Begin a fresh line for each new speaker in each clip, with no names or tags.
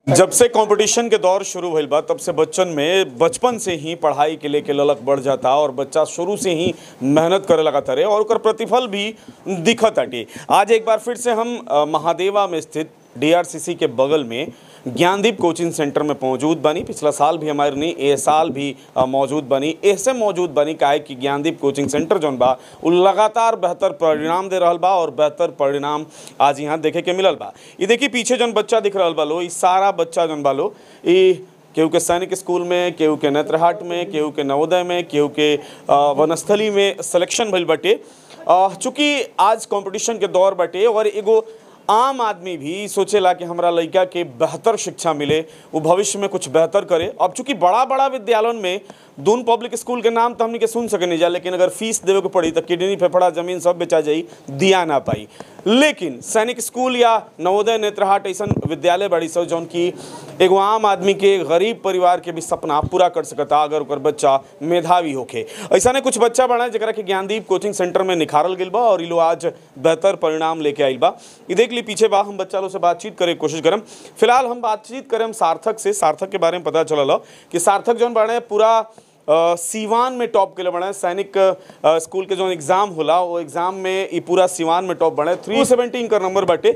जब से कंपटीशन के दौर शुरू भइल बा तब से बच्चन में बचपन से ही पढ़ाई के लेके ललक बढ़ जाता और बच्चा शुरू से ही मेहनत करे लगता रहे और ओकर प्रतिफल भी दिखत आटे। आज एक बार फिर से हम महादेवा में स्थित डीआरसीसी के बगल में ज्ञानदीप कोचिंग सेंटर में मौजूद बनी। पिछला साल भी हमारे नहीं, ए साल भी मौजूद बनी। ऐसे मौजूद बनी काहे कि ज्ञानदीप कोचिंग सेंटर जौन बा वो लगातार बेहतर परिणाम दे रहल बा और बेहतर परिणाम आज यहाँ देखे के मिलल बा। ये देखिए पीछे जौन बच्चा दिख रहल बा लो, ये सारा बच्चा जौन बा लो, ये केहू के सैनिक स्कूल में, केहू के नेत्रहाट में, केहू के नवोदय में, केहू के वनस्थली में सिलेक्शन भइल बाटे। चूँकि आज कंपटीशन के दौर बाटे और एगो आम आदमी भी सोचेला कि हमरा लड़का के बेहतर शिक्षा मिले, वो भविष्य में कुछ बेहतर करे। अब चूंकि बड़ा बड़ा विद्यालयों में दून पब्लिक स्कूल के नाम तो हमने के सुन सके नहीं जा, लेकिन अगर फीस देवे को पड़ी तो किडनी फेफड़ा जमीन सब बेचा जाई, दिया ना पाई। लेकिन सैनिक स्कूल या नवोदय नेत्रहाट ऐसा विद्यालय बड़ी सब जौन की एगो आम आदमी के गरीब परिवार के भी सपना पूरा कर सकता अगर ओकर बच्चा मेधावी होके। ऐसा ने कुछ बच्चा बना जरा के ज्ञानदीप कोचिंग सेंटर में निखारल गई बा और ये लोग आज बेहतर परिणाम लेके आइल बा। ये देख ली पीछे बा, हम बच्चा लोग से बातचीत करे कोशिश करम। फिलहाल हम बातचीत करें सार्थक से। सार्थक के बारे में पता चला कि सार्थक जौन बने पूरा सीवान में टॉप के लिए बने। सैनिक स्कूल के जो एग्ज़ाम होला वो एग्ज़ाम में ये पूरा सीवान में टॉप बने। 370 का नंबर बाटे,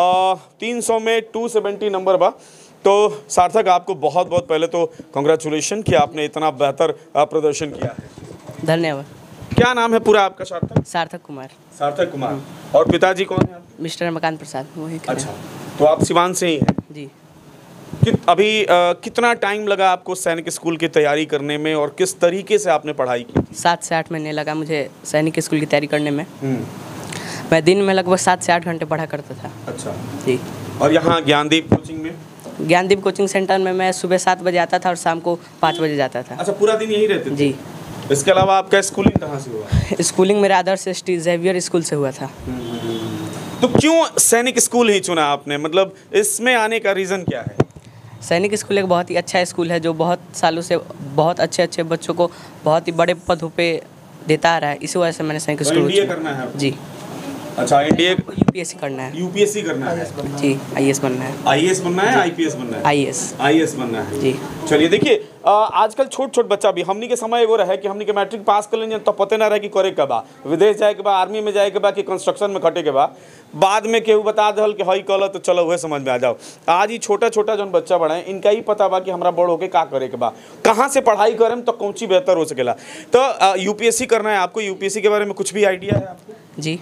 300 में 270 नंबर बा। तो सार्थक आपको बहुत बहुत पहले तो कांग्रेचुलेशन कि आपने इतना बेहतर प्रदर्शन किया है।
धन्यवाद।
क्या नाम है पूरा आपका? सार्थक?
सार्थक कुमार।
सार्थक कुमार। और पिताजी कौन है?
मिस्टर रमाकांत प्रसाद। वही।
अच्छा, तो आप सीवान से ही हैं?
जी।
अभी कितना टाइम लगा आपको सैनिक स्कूल की तैयारी करने में और किस तरीके से आपने पढ़ाई की?
7 से 8 महीने लगा मुझे सैनिक स्कूल की तैयारी करने में। मैं दिन में लगभग 7 से 8 घंटे पढ़ा करता था।
अच्छा
जी।
और यहाँ ज्ञानदीप कोचिंग में?
ज्ञानदीप कोचिंग सेंटर में मैं सुबह 7 बजे आता था और शाम को 5 बजे जाता था।
अच्छा, पूरा दिन यही रहते थे?
जी।
इसके अलावा आपका स्कूलिंग कहाँ से हुआ?
स्कूलिंग मेरा आदर्श श्री जेवियर स्कूल से हुआ था।
तो क्यों सैनिक स्कूल ही चुना आपने? मतलब इसमें आने का रीज़न क्या है?
सैनिक स्कूल एक बहुत ही अच्छा स्कूल है जो बहुत सालों से बहुत अच्छे बच्चों को बहुत ही बड़े पदों पे देता आ रहा है। इसी वजह से मैंने सैनिक स्कूल
एनडीए करना है आपको?
जी।
अच्छा, एनडीए
यूपीएससी करना है।
यूपीएससी करना है
जी। आईएएस बनना है।
आईएएस बनना है? आईपीएस बनना है? आईएएस बनना है
जी।
चलिए देखिए, आजकल छोट बच्चा भी हमनी के समय एगो रहे कि हमनी के मैट्रिक पास कर लेंगे तो पते ना रहे कि करे के बा, विदेश जाए के बा, आर्मी में जाए के बा कि कंस्ट्रक्शन में खटे के बा। बाद में केहू बता दल कि हई कल तो चलो वह समझ में आ जाओ। आज ही छोटा जो बच्चा बड़ा है इनका ही पता बा कि हमरा बड़ होके का करे के बा, कहाँ से पढ़ाई करें तो कौन सी बेहतर हो सकेला। तो यूपीएससी करना है आपको। यूपीएससी के बारे में कुछ भी आइडिया है आपको?
जी।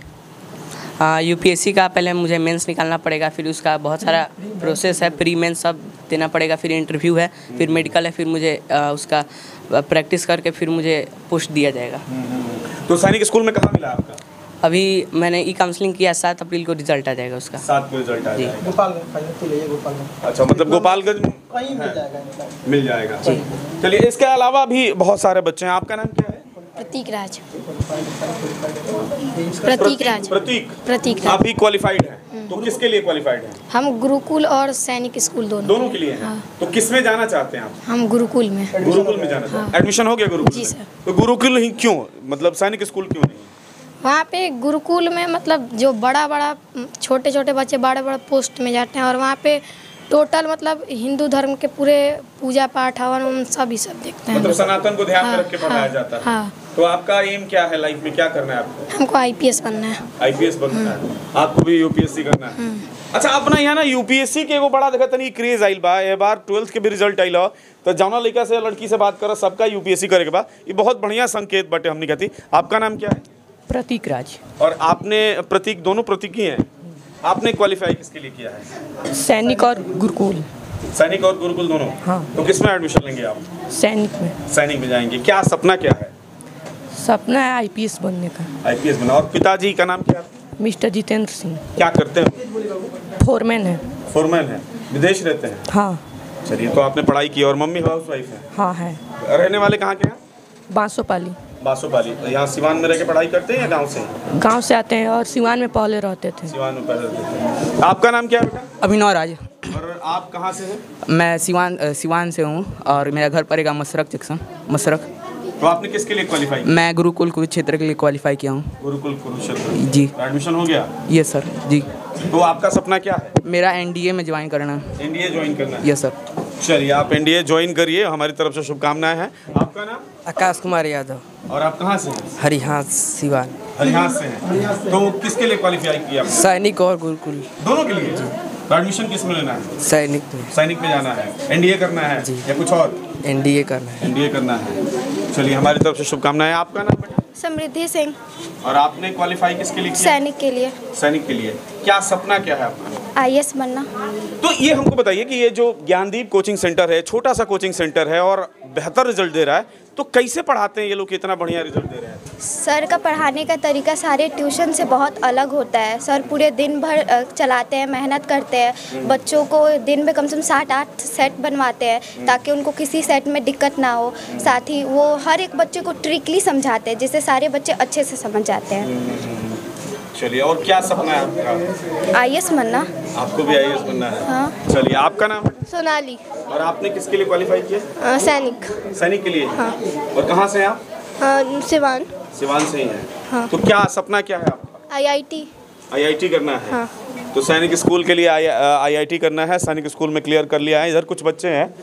यूपीएससी का पहले मुझे मेंस निकालना पड़ेगा, फिर उसका बहुत सारा प्रोसेस है, प्री मेंस सब देना पड़ेगा, फिर इंटरव्यू है, फिर मेडिकल है, फिर मुझे उसका प्रैक्टिस करके फिर मुझे पोस्ट दिया जाएगा।
तो सैनिक स्कूल में कहाँ मिला आपका?
अभी मैंने ई काउंसलिंग किया, 7 अप्रैल को रिजल्ट आ जाएगा उसका।
7 को रिजल्ट आ जाएगा।
गोपालगंज।
अच्छा, मतलब गोपालगंज
कहीं
मिल जाएगा। चलिए, इसके अलावा भी बहुत सारे बच्चे हैं। आपका नाम क्या है?
प्रतीक राज।
प्रतीक आप भी क्वालिफाइड हैं? तो किसके लिए क्वालिफाइड हैं?
हम गुरुकुल और सैनिक स्कूल दोनों
के लिए हैं।
हाँ।
तो किस में जाना चाहते हैं आप?
हम गुरुकुल में।
गुरुकुल में जाना चाहते हैं। एडमिशन हो गया गुरुकुल?
जी सर।
तो गुरुकुल ही क्यों, मतलब सैनिक स्कूल क्यों नहीं?
वहाँ पे गुरुकुल में मतलब जो बड़ा छोटे बच्चे बड़े पोस्ट में जाते हैं और वहाँ पे टोटल मतलब हिंदू धर्म के पूरे पूजा पाठ हवन सब देखते हैं। मतलब
सनातन को ध्यान में रख के पढ़ाया जाता है।
हाँ।
तो आपका एम क्या है लाइफ में, क्या करना है आपको?
हमको आईपीएस बनना है।
आईपीएस बनना है। आपको भी यूपीएससी करना है? अच्छा, अपना यहाँ ना यूपीएससी के एगो बड़ा देखा तनी क्रेज आइल बा। ए बार 12th के भी रिजल्ट आइल तो जौना लड़का से लड़की से बात करो सबका यूपीएससी करे के बा। ये बहुत बढ़िया संकेत बटे हमने कहती। आपका नाम क्या है?
प्रतीक राज।
और आपने प्रतीक, दोनों प्रतीक ही हैं। आपने क्वालिफाई किसके लिए किया है?
सैनिक और गुरुकुल।
सैनिक और गुरुकुल दोनों? हाँ। तो किस में एडमिशन लेंगे आप?
सैनिक में।
सैनिक में जाएंगे। क्या सपना क्या है?
सपना है आईपीएस बनने का।
आईपीएस बनना। और पिताजी का नाम क्या है?
मिस्टर जितेंद्र सिंह।
क्या करते हैं?
फोरमैन है।
फोरमैन है। विदेश रहते हैं?
हाँ।
चलिए, तो आपने पढ़ाई की। और मम्मी हाउस वाइफ है?
हाँ है।
रहने वाले कहाँ के हैं?
बांसोपाली।
यहाँ सिवान में रह के पढ़ाई करते हैं या गांव से?
गांव से आते हैं और सिवान में पहले रहते थे।
सिवान में पहले रहते थे। आपका नाम क्या है बेटा?
अभिनव राज।
और आप कहाँ से हैं?
मैं सिवान से हूँ और मेरा घर पड़ेगा मसरक जंक्शन, मसरक।
तो आपने किसके लिए क्वालिफाई?
मैं गुरुकुल कुरुक्षेत्र के लिए क्वालिफाई किया हूँ।
गुरुकुल कुरुक्षेत्र।
जी।
एडमिशन हो गया?
ये सर जी।
तो आपका सपना क्या है?
मेरा एनडीए में ज्वाइन करना है।
एनडीए ज्वाइन करना है?
Yes sir.
चलिए आप एनडीए ज्वाइन करिए, हमारी तरफ से शुभकामनाएं हैं। आपका नाम?
आकाश कुमार यादव,
और आप कहाँ से हैं?
हरिहास सिवान।
हरियाणा से हैं। तो किसके लिए क्वालिफाई किया आपने?
सैनिक और गुरुकुल।
दोनों के लिए? तो एडमिशन किस में लेना है?
सैनिक में।
सैनिक में जाना है, एनडीए करना है या कुछ और?
एनडीए करना है।
एनडीए करना है। चलिए हमारी तरफ से शुभकामनाएं। आपका नाम बेटा?
समृद्धि सिंह।
और आपने क्वालिफाई किसके लिए किया?
सैनिक के लिए।
सैनिक के लिए। क्या सपना क्या है आपका?
आईएएस बनना।
तो ये हमको बताइए कि ये जो ज्ञानदीप कोचिंग सेंटर है, छोटा सा कोचिंग सेंटर है और बेहतर रिजल्ट दे रहा है, तो कैसे पढ़ाते हैं ये लोग, इतना बढ़िया रिजल्ट दे रहे हैं?
सर का पढ़ाने का तरीका सारे ट्यूशन से बहुत अलग होता है। सर पूरे दिन भर चलाते हैं, मेहनत करते हैं। बच्चों को दिन में कम से कम 7-8 सेट बनवाते हैं ताकि उनको किसी सेट में दिक्कत ना हो। साथ ही वो हर एक बच्चे को ट्रिकली समझाते हैं जिससे सारे बच्चे अच्छे से समझ जाते हैं।
चलिए, और क्या सपना है आपका?
आईएएस बनना।
आपको भी आईएएस बनना है?
हाँ।
चलिए, आपका नाम?
सोनाली।
और आपने किसके लिए क्वालिफाई किया?
सैनिक।
सैनिक के लिए?
हाँ।
और कहाँ से हैं आप?
सिवान।
सिवान से ही हैं।
हाँ।
तो क्या सपना क्या है आपका?
आईआईटी।
आईआईटी करना है?
हाँ।
तो सैनिक स्कूल के लिए आईआईटी करना है। सैनिक स्कूल में क्लियर कर लिया है। इधर कुछ बच्चे हैं।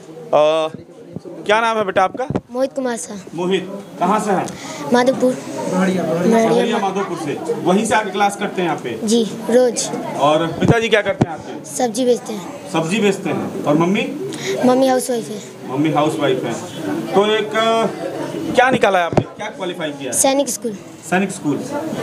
क्या नाम है बेटा आपका?
मोहित कुमार शाह।
मोहित, कहाँ से हैं?
माधोपुर।
सहरिया माधोपुर से। वहीं से आके क्लास करते हैं यहाँ पे?
जी, रोज।
और पिताजी क्या करते हैं आपके?
सब्जी बेचते हैं।
सब्जी बेचते हैं। और मम्मी?
मम्मी हाउस वाइफ है।
मम्मी हाउस वाइफ है। तो एक क्या निकाला है आपने, क्या क्वालिफाई किया है?
सैनिक स्कूल।
सैनिक स्कूल,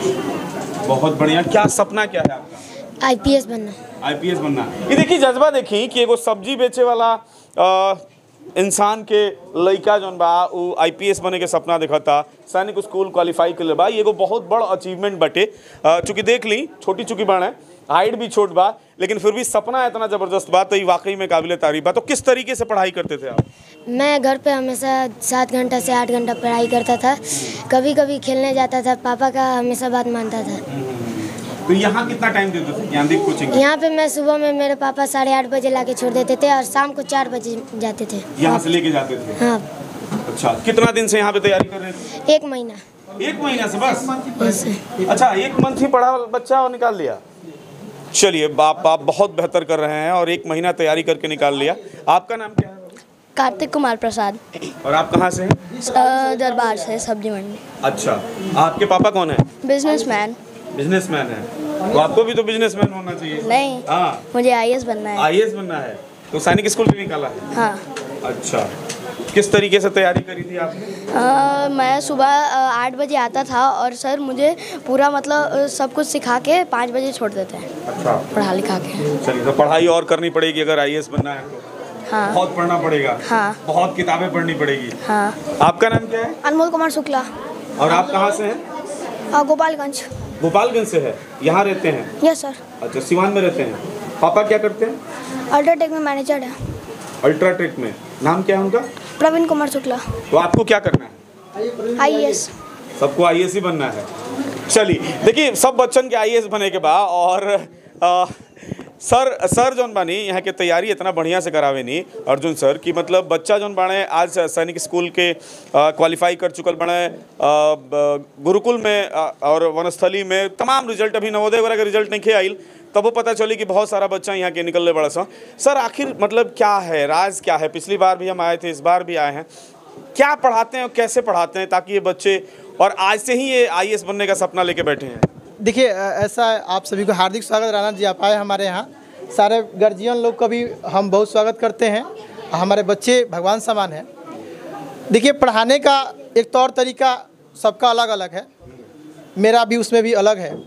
बहुत बढ़िया। क्या सपना क्या है आपका?
आईपीएस बनना।
आईपीएस बनना। ये देखिए जज्बा देखी कि एगो सब्जी बेचे वाला इंसान के लड़का जौन बा वो आईपीएस बने के सपना देखा था, सैनिक स्कूल क्वालिफाई कर ले बा। ये एगो बहुत बड़ अचीवमेंट बटे। चूँकि देख ली छोटी चुकी बड़ है, हाइट भी छोट बा, लेकिन फिर भी सपना इतना ज़बरदस्त बा, तो ये वाकई में काबिल तारीफ बा। तो किस तरीके से पढ़ाई करते थे आप?
मैं घर पे हमेशा 7 घंटा से 8 घंटा पढ़ाई करता था। कभी कभी खेलने जाता था, पापा का हमेशा बात मानता था।
तो यहाँ कितना टाइम देते थे ज्ञानदीप कोचिंग?
यहाँ पे मैं सुबह में मेरे पापा 8:30 बजे ला के छोड़ देते थे और शाम को 4 बजे जाते थे।
यहाँ से लेके जाते थे?
हाँ।
अच्छा, कितना दिन से यहाँ पे तैयारी कर रहे थे?
1 महीना।
1 महीना से बस?
बस।
अच्छा, 1 मंथ ही पढ़ा बच्चा और निकाल लिया? चलिए, आप बहुत बेहतर कर रहे हैं और 1 महीना तैयारी करके निकाल लिया। आपका नाम क्या है?
कार्तिक कुमार प्रसाद।
और आप कहाँ से हैं?
दरबार से, सब्जी मंडी।
अच्छा, आपके पापा कौन है?
बिजनेसमैन।
बिजनेसमैन है? तो आपको भी तो बिजनेसमैन होना चाहिए।
नहीं,
हाँ,
मुझे आईएएस बनना है।
आईएएस बनना है। तो सैनिक स्कूल से निकाला है?
हाँ।
अच्छा, किस तरीके से तैयारी करी थी आपने?
मैं सुबह 8 बजे आता था और सर मुझे पूरा मतलब सब कुछ सिखा के 5 बजे छोड़ देते हैं।
अच्छा,
पढ़ा लिखा के।
चलिए, तो पढ़ाई और करनी पड़ेगी अगर आईएएस बनना है तो?
हाँ।
बहुत पढ़ना पड़ेगा?
हाँ।
बहुत किताबें पढ़नी पड़ेगी?
हाँ।
आपका नाम क्या है?
अनमोल कुमार शुक्ला।
और आप कहाँ से हैं?
गोपालगंज।
गोपालगंज से है? यहाँ रहते हैं?
Yes sir.
अच्छा, सिवान में रहते हैं। पापा क्या करते हैं?
अल्ट्राटेक में मैनेजर है।
अल्ट्राटेक में? नाम क्या है उनका?
प्रवीण कुमार शुक्ला।
तो आपको क्या करना है?
आईएएस।
सबको आईएएस ही बनना है। चलिए, देखिए सब बच्चन के आईएएस बने के बाद और सर जौन बानी यहाँ के तैयारी इतना बढ़िया से करावे नहीं अर्जुन सर कि मतलब बच्चा जौन बाने आज सैनिक स्कूल के क्वालिफाई कर चुकल बने, गुरुकुल में और वनस्थली में तमाम रिजल्ट, अभी नवोदय वगैरह का रिजल्ट नहीं आइल, तब वो पता चली कि बहुत सारा बच्चा यहाँ के निकलने बड़ा सा। सर आखिर मतलब क्या है, राज क्या है? पिछली बार भी हम आए थे, इस बार भी आए हैं। क्या पढ़ाते हैं और कैसे पढ़ाते हैं ताकि ये बच्चे और आज से ही ये आईएएस बनने का सपना लेके बैठे हैं?
देखिए ऐसा है, आप सभी को हार्दिक स्वागत। राणा जी आप आए हमारे यहाँ, सारे गार्जियन लोग का भी हम बहुत स्वागत करते हैं। हमारे बच्चे भगवान समान हैं। देखिए पढ़ाने का एक तौर तरीका सबका अलग अलग है, मेरा भी उसमें भी अलग है।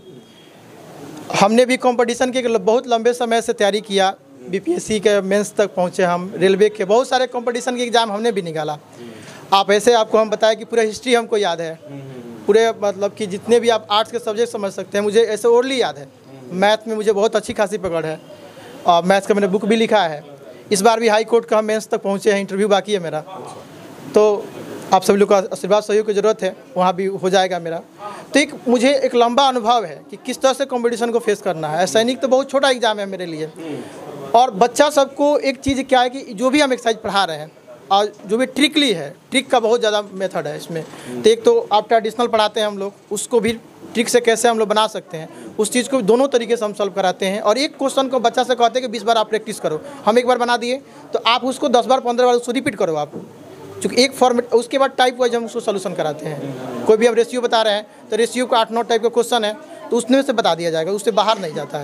हमने भी कंपटीशन के बहुत लंबे समय से तैयारी किया, बीपीएससी के मेंस तक पहुँचे हम, रेलवे के बहुत सारे कंपटीशन के एग्ज़ाम हमने भी निकाला। आप ऐसे आपको हम बताएं कि पूरा हिस्ट्री हमको याद है, पूरे मतलब कि जितने भी आप आर्ट्स के सब्जेक्ट समझ सकते हैं मुझे ऐसे ओरली याद है। मैथ में मुझे बहुत अच्छी खासी पकड़ है और मैथ्स का मैंने बुक भी लिखा है। इस बार भी हाई कोर्ट का हम मेंस तक पहुँचे हैं, इंटरव्यू बाकी है मेरा। तो आप सभी लोग का आशीर्वाद सहयोग की ज़रूरत है, वहाँ भी हो जाएगा मेरा। तो मुझे एक लंबा अनुभव है कि किस तरह से कंपटीशन को फेस करना है। सैनिक तो बहुत छोटा एग्जाम है मेरे लिए, और बच्चा सबको एक चीज़ क्या है कि जो भी हम एक्सरसाइज पढ़ा रहे हैं और जो भी ट्रिकली है, ट्रिक का बहुत ज़्यादा मेथड है इसमें। तो एक तो आप ट्रेडिशनल पढ़ाते हैं हम लोग, उसको भी ट्रिक से कैसे हम लोग बना सकते हैं, उस चीज़ को दोनों तरीके से हम सॉल्व कराते हैं। और एक क्वेश्चन को बच्चा से कहते हैं कि 20 बार आप प्रैक्टिस करो, हम एक बार बना दिए तो आप उसको 10 बार 15 बार उसको रिपीट करो आप, चूँकि एक फॉर्मेट, उसके बाद टाइप वाइज हम उसको सोल्यूशन कराते हैं। कोई भी अब रेशियो बता रहे हैं तो रेशियो का 8-9 टाइप का क्वेश्चन है तो उसमें से बता दिया जाएगा, उससे बाहर नहीं जाता है।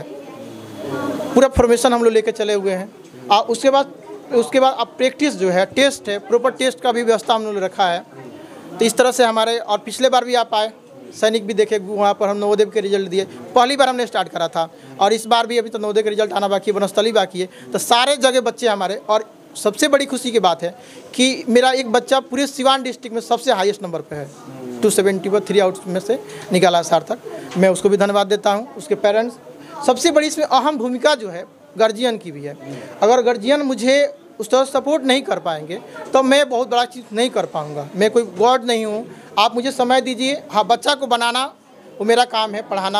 पूरा फॉर्मेशन हम लोग लेके चले हुए हैं। उसके बाद अब प्रैक्टिस जो है, टेस्ट है, प्रॉपर टेस्ट का भी व्यवस्था हम लोग ने रखा है। तो इस तरह से हमारे, और पिछले बार भी आप आए, सैनिक भी देखे, वहाँ पर हम नवोदय के रिजल्ट दिए, पहली बार हमने स्टार्ट करा था। और इस बार भी अभी तो नवोदय के रिजल्ट आना बाकी है, वनस्थली बाकी है। तो सारे जगह बच्चे हमारे, और सबसे बड़ी खुशी की बात है कि मेरा एक बच्चा पूरे सिवान डिस्ट्रिक्ट में सबसे हाईएस्ट नंबर पे है, 273 आउट में से निकाला सार्थक। मैं उसको भी धन्यवाद देता हूँ, उसके पेरेंट्स। सबसे बड़ी इसमें अहम भूमिका जो है गार्जियन की भी है। अगर गार्जियन मुझे उस तरह सपोर्ट नहीं कर पाएंगे तो मैं बहुत बड़ा चीज़ नहीं कर पाऊँगा। मैं कोई गॉड नहीं हूँ, आप मुझे समय दीजिए। हाँ, बच्चा को बनाना वो मेरा काम है, पढ़ाना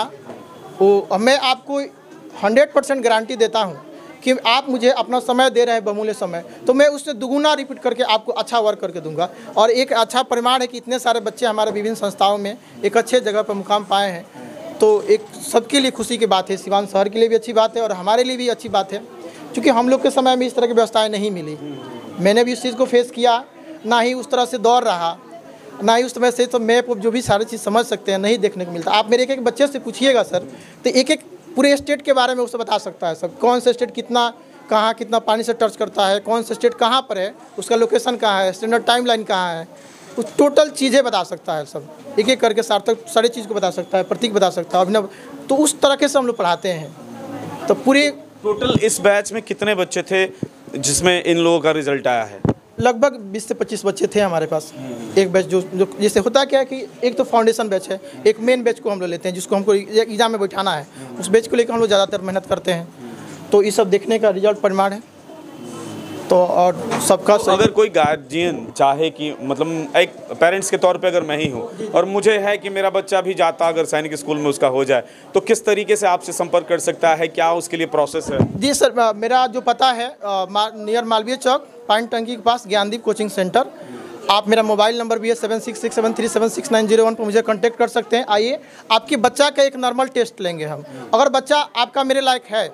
वो मैं आपको 100% गारंटी देता हूँ कि आप मुझे अपना समय दे रहे हैं, बहुमूल्य समय, तो मैं उससे दुगुना रिपीट करके आपको अच्छा वर्क करके दूंगा। और एक अच्छा परिमाण है कि इतने सारे बच्चे हमारे विभिन्न संस्थाओं में एक अच्छे जगह पर मुकाम पाए हैं, तो एक सबके लिए खुशी की बात है। सिवान शहर के लिए भी अच्छी बात है और हमारे लिए भी अच्छी बात है, क्योंकि हम लोग के समय में इस तरह की व्यवस्थाएँ नहीं मिली। मैंने भी इस चीज़ को फेस किया, ना ही उस तरह से दौर रहा, ना ही उस समय से तो मैप जो भी सारी चीज़ समझ सकते हैं नहीं देखने को मिलता। आप मेरे एक बच्चे से पूछिएगा सर, तो एक पूरे स्टेट के बारे में उससे बता सकता है सब, कौन सा स्टेट कितना कहाँ कितना पानी से टच करता है, कौन सा स्टेट कहाँ पर है, उसका लोकेशन कहाँ है, स्टैंडर्ड टाइमलाइन कहाँ है, उस टोटल चीज़ें बता सकता है सब, एक एक करके सार्थक सारी चीज़ को बता सकता है, प्रतीक बता सकता है, अभिनव। तो उस तरह से हम लोग पढ़ाते हैं। तो पूरे
टोटल इस बैच में कितने बच्चे थे जिसमें इन लोगों का रिजल्ट आया है?
लगभग 20 से 25 बच्चे थे हमारे पास। एक बैच जो जैसे होता क्या है कि एक तो फाउंडेशन बैच है, एक मेन बैच को हम लोग लेते हैं जिसको हमको एग्जाम में बैठाना है, उस बैच को लेकर हम लोग ज़्यादातर मेहनत करते हैं। तो ये सब देखने का रिजल्ट परिमाण है। तो और सबका
तो अगर कोई गार्जियन चाहे कि मतलब एक पेरेंट्स के तौर पे अगर मैं ही हूँ और मुझे है कि मेरा बच्चा भी जाता अगर सैनिक स्कूल में उसका हो जाए, तो किस तरीके से आपसे संपर्क कर सकता है, क्या उसके लिए प्रोसेस है?
जी सर, मेरा जो पता है नियर मालवीय चौक, पानी टंकी के पास, ज्ञानदीप कोचिंग सेंटर। आप, मेरा मोबाइल नंबर भी है 7667376901 पर मुझे कांटेक्ट कर सकते हैं। आइए, आपके बच्चा का एक नॉर्मल टेस्ट लेंगे हम। अगर बच्चा आपका मेरे लायक है,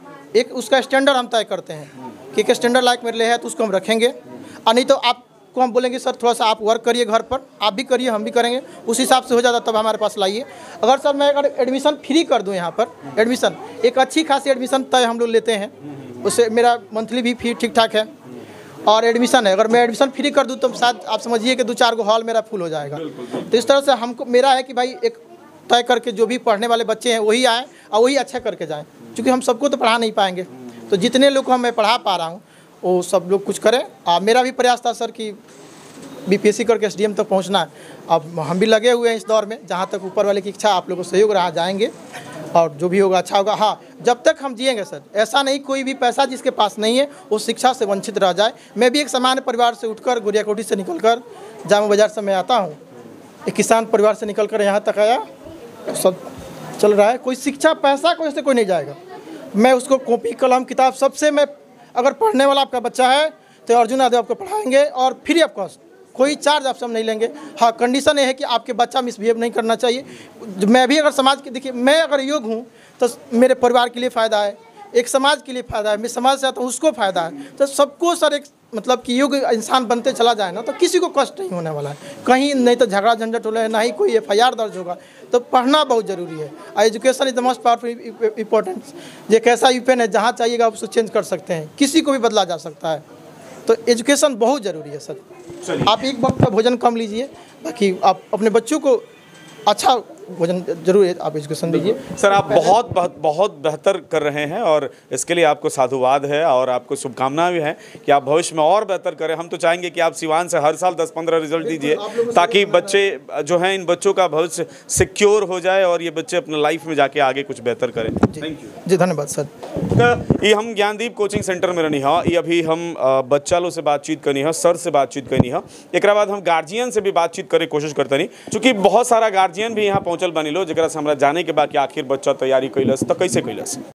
एक उसका स्टैंडर्ड हम तय करते हैं कि एक स्टैंडर्ड लायक मेरे लिए है, तो उसको हम रखेंगे। और नहीं तो आपको हम बोलेंगे सर थोड़ा सा आप वर्क करिए घर पर, आप भी करिए हम भी करेंगे, उस हिसाब से हो जाता तब हमारे पास लाइए। अगर सर मैं अगर एडमिशन फ्री कर दूं, यहाँ पर एडमिशन एक अच्छी खासी एडमिशन तय हम लोग लेते हैं, उससे मेरा मंथली भी फी ठीक ठाक है। और एडमिशन है, अगर मैं एडमिशन फ्री कर दूं तो शायद आप समझिए कि 2-4 गो हॉल मेरा फुल हो जाएगा। तो इस तरह से हमको मेरा है कि भाई एक तय करके जो भी पढ़ने वाले बच्चे हैं वही आएँ और वही अच्छा करके जाएँ, क्योंकि हम सबको तो पढ़ा नहीं पाएंगे। तो जितने लोग को मैं पढ़ा पा रहा हूँ वो सब लोग कुछ करें। मेरा भी प्रयास था सर कि बीपीएससी करके एसडीएम तक पहुँचना है। अब हम भी लगे हुए हैं इस दौर में, जहाँ तक ऊपर वाले की इच्छा, आप लोगों को सहयोग रहा जाएंगे और जो भी होगा अच्छा होगा। हाँ, जब तक हम जिएंगे सर, ऐसा नहीं कोई भी पैसा जिसके पास नहीं है वो शिक्षा से वंचित रह जाए। मैं भी एक सामान्य परिवार से उठकर गुड़ियाकोठी से निकलकर जामा बाजार से मैं आता हूँ, एक किसान परिवार से निकलकर यहाँ तक आया, सब चल रहा है। कोई शिक्षा पैसा कोई से कोई नहीं जाएगा। मैं उसको कॉपी कलम किताब सबसे, मैं अगर पढ़ने वाला आपका बच्चा है तो अर्जुन यादव आपको पढ़ाएंगे और फ्री ऑफ कॉस्ट, कोई चार्ज आपसे हम नहीं लेंगे। हाँ, कंडीशन ये है कि आपके बच्चा मिसबिहेव नहीं करना चाहिए। मैं भी अगर समाज के, देखिए मैं अगर योग्य हूँ तो मेरे परिवार के लिए फ़ायदा है, एक समाज के लिए फ़ायदा है, मैं समाज से आता हूँ उसको फ़ायदा है। तो सबको सर एक मतलब कि योग्य इंसान बनते चला जाए ना, तो किसी को कष्ट नहीं होने वाला है कहीं, नहीं तो झगड़ा झंझट हो रहा है, ना ही कोई FIR दर्ज होगा। तो पढ़ना बहुत ज़रूरी है। Education is the most powerful important. ये कैसा यूपेन है, जहाँ चाहिएगा आप उसको चेंज कर सकते हैं, किसी को भी बदला जा सकता है। तो एजुकेशन बहुत ज़रूरी है सर। आप एक वक्त का भोजन कम लीजिए, बाकी आप अपने बच्चों को अच्छा भोजन जरूर है, आप एजुकेशन दीजिए।
सर आप बहुत बेहतर कर रहे हैं और इसके लिए आपको साधुवाद है और आपको शुभकामनाएं भी हैं कि आप भविष्य में और बेहतर करें। हम तो चाहेंगे कि आप सिवान से हर साल 10-15 रिजल्ट दीजिए, ताकि बच्चे जो हैं, इन बच्चों का भविष्य सिक्योर हो जाए और ये बच्चे अपने लाइफ में जाके आगे कुछ बेहतर करें। थैंक यू
जी, धन्यवाद सर।
ये हम ज्ञानदीप कोचिंग सेंटर में रहनी है, ये अभी हम बच्चा लोग से बातचीत करनी है, सर से बातचीत करनी है, एक बाद हम गार्जियन से भी बातचीत करे कोशिश करते नहीं, चूँकि बहुत सारा गार्जियन भी यहाँ पहुँचल बनी लो, जरा से हमारा जाने के बाद कि आखिर बच्चा तैयारी कैलस तो कैसे कैलस।